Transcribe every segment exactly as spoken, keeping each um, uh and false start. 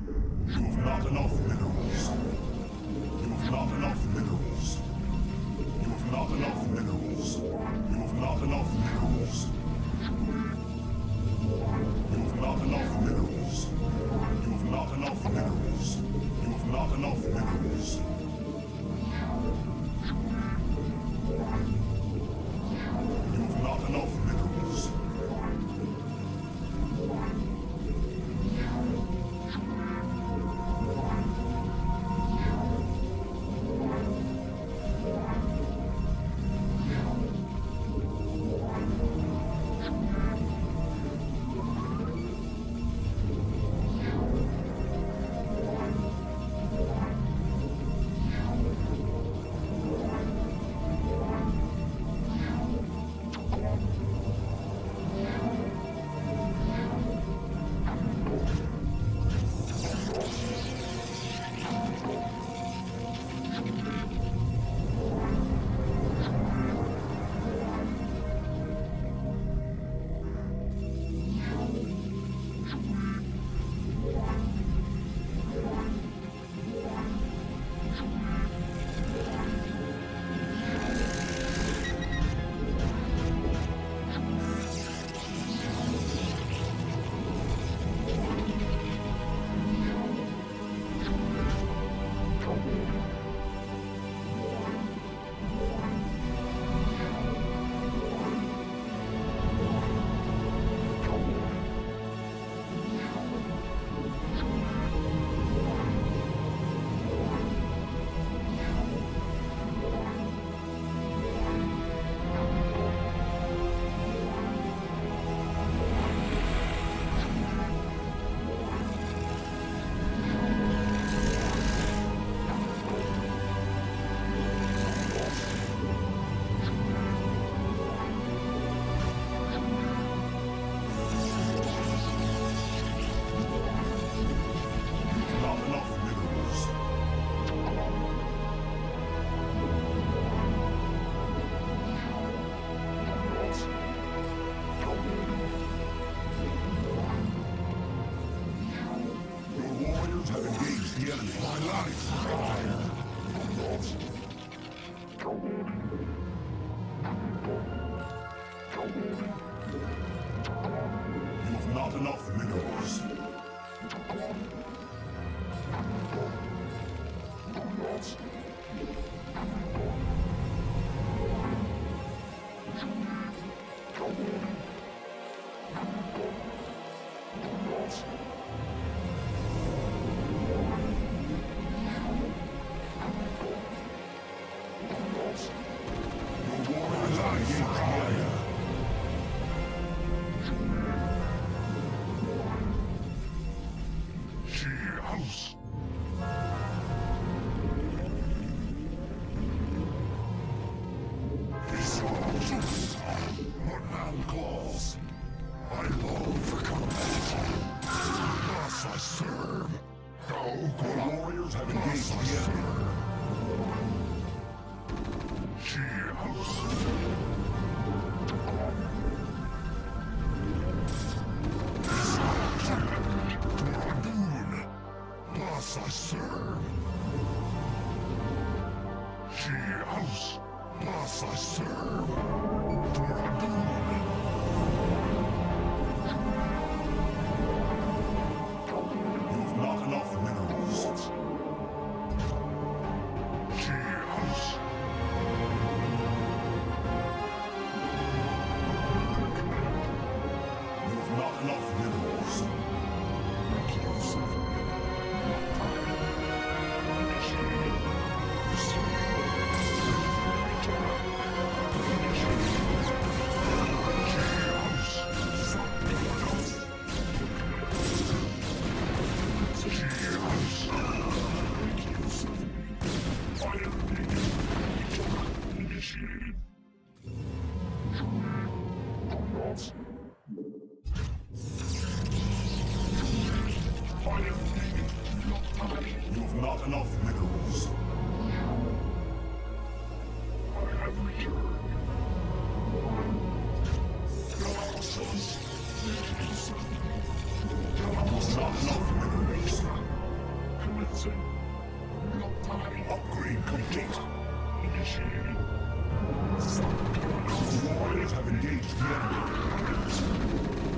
You've not enough minerals. You've not enough minerals. You've not enough minerals. You've not enough minerals. You've not enough minerals. You've not enough minerals. You've not enough minerals. You've not enough minerals. You've not enough minerals. Upgrade complete. Initiating. The warriors have engaged the enemy.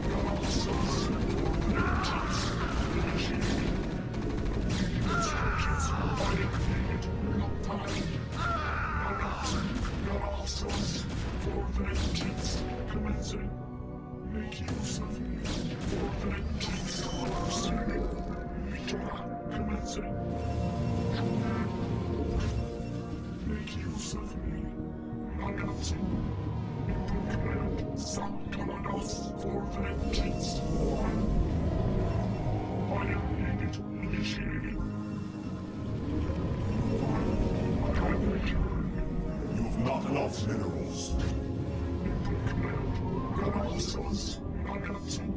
Make use of me for vengeance. Receiving. Victoria commencing. Make use of me. Announcing. Input command. Sankalanos for vengeance. I am needed. Initiating. I have returned. You have not enough minerals. Input command. Galaxos. Announcing.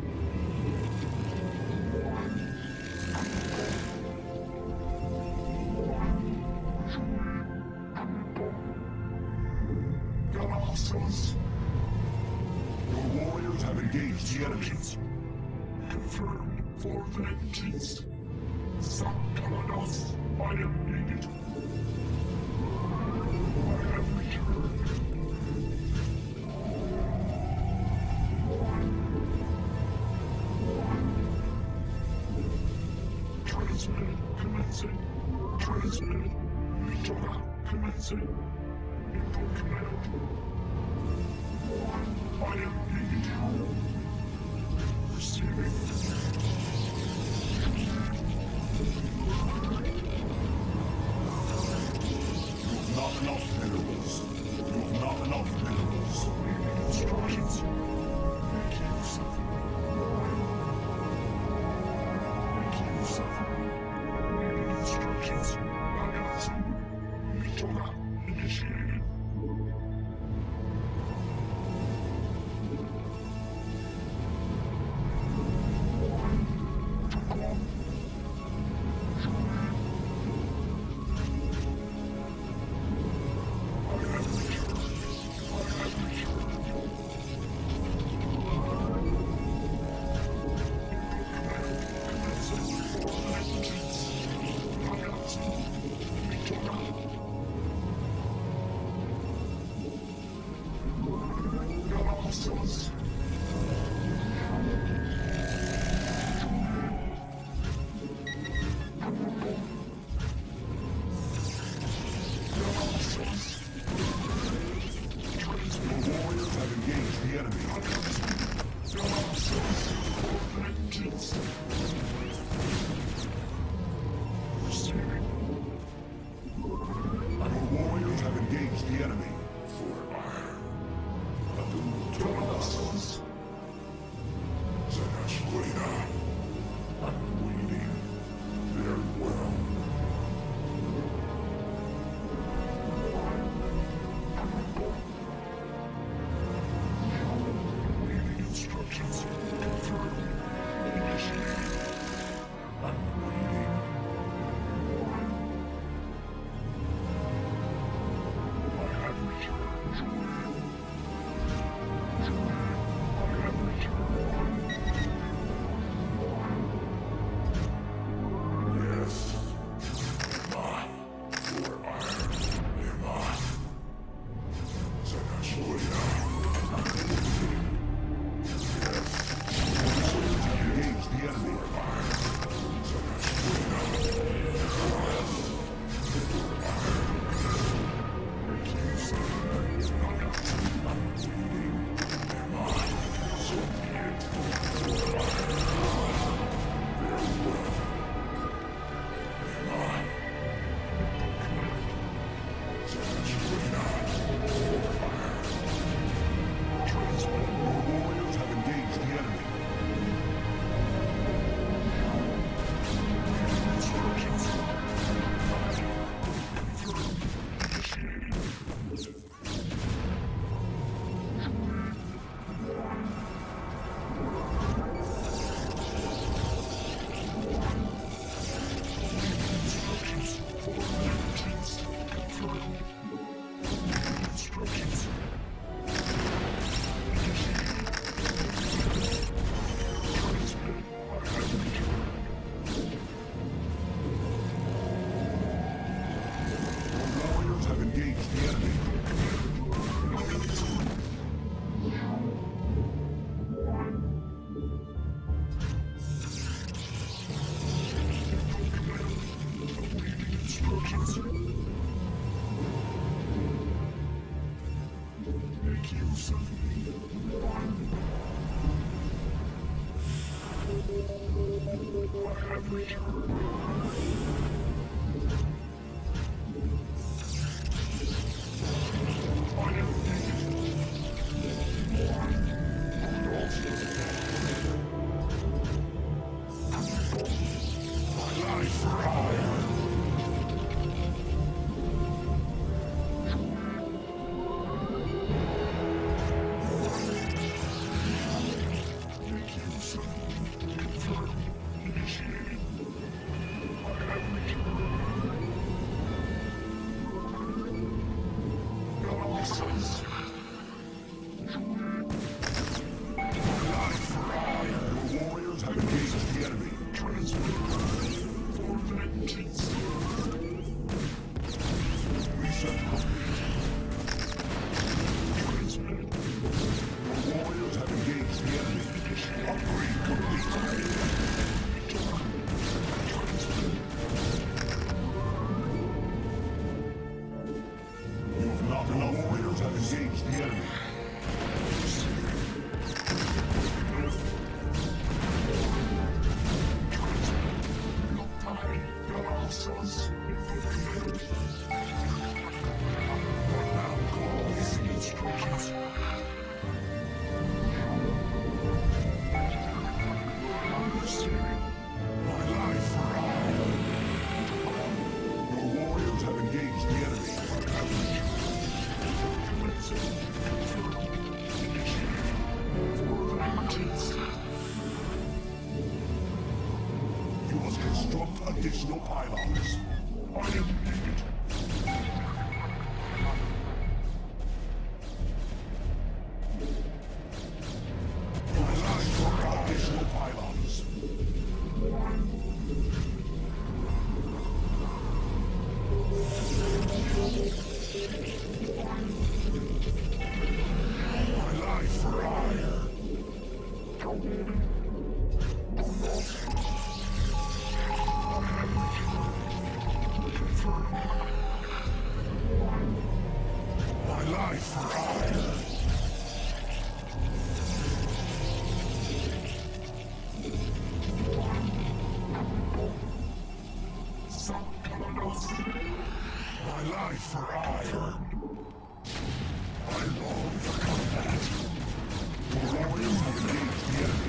Galaxos. Your warriors have engaged the enemies. Confirmed for vengeance. Sankalanos. I am needed. I have returned. Transmitted. Commencing. Transmitted. Victoria. Commencing. Input command. I am needed. Receiving. You have not enough minerals. You have not enough minerals. Instructions. Make use of them. Make use of them. Instructions. Announcing. Victoria. Initiated. engaged the enemy. Make use of me. I have returned. Additional pylons. I am needed. Design for additional pylons. My life for hire. My life for hire. My life for hire. I long for combat. The warriors have engaged the enemy.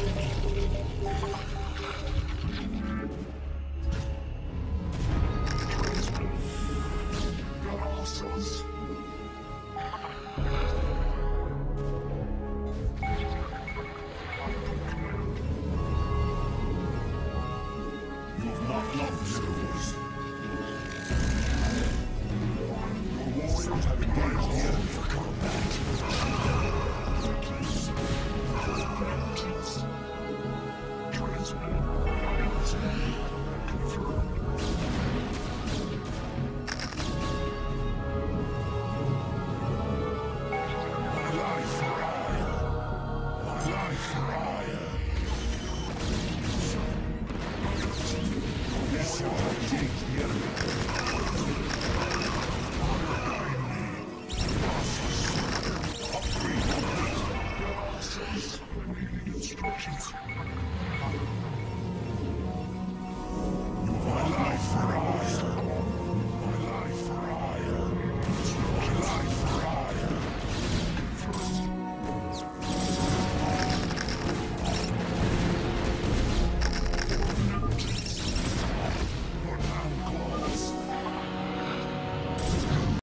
You have not enough minerals. Your warriors have engaged the enemy for combat. My life for Aya. My life for Aya. Yes, you have engaged the enemy. Upgrade complete. Instructions.